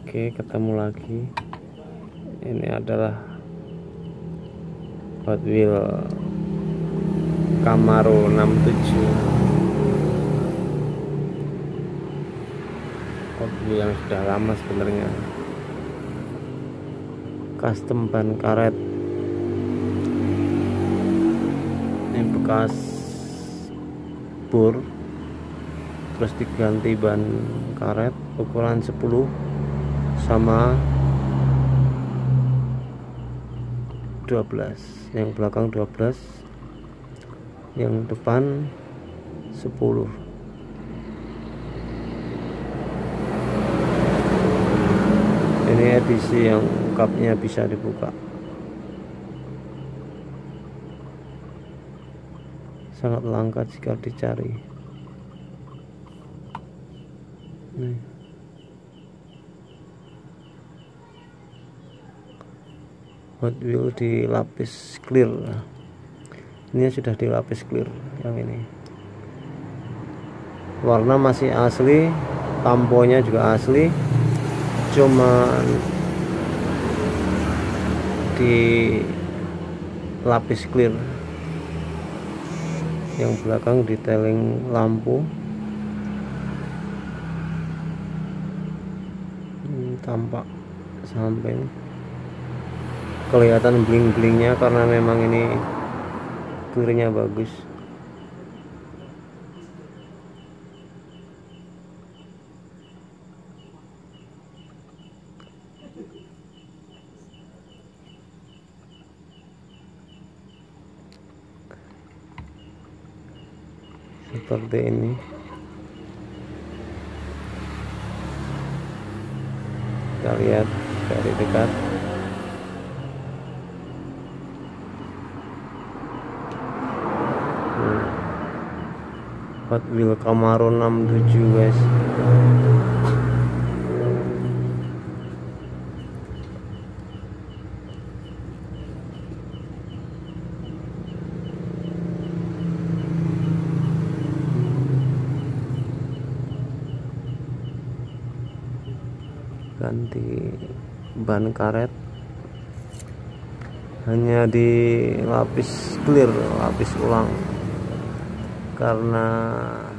Oke, ketemu lagi. Ini adalah Hot Wheels Camaro 67. Hot Wheels yang sudah lama sebenarnya. Custom ban karet. Ini bekas bor, terus diganti ban karet ukuran 10 sama 12, yang belakang 12, yang depan 10. Ini edisi yang cupnya bisa dibuka, sangat langka jika dicari. Nih. Hot Wheels dilapis clear. Ini sudah dilapis clear. Yang ini warna masih asli, tamponya juga asli, cuman dilapis clear. Yang belakang detailing lampu, tampak samping kelihatan bling-blingnya karena memang ini clearnya bagus. Seperti ini. Kita lihat dari dekat. Hot Wheels Camaro 67 guys. Ganti ban karet, hanya dilapis clear, lapis ulang karena